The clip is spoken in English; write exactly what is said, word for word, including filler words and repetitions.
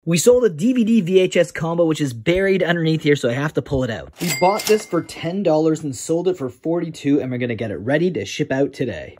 We sold a D V D V H S combo, which is buried underneath here, so I have to pull it out. We bought this for ten dollars and sold it for forty-two dollars, and we're gonna get it ready to ship out today.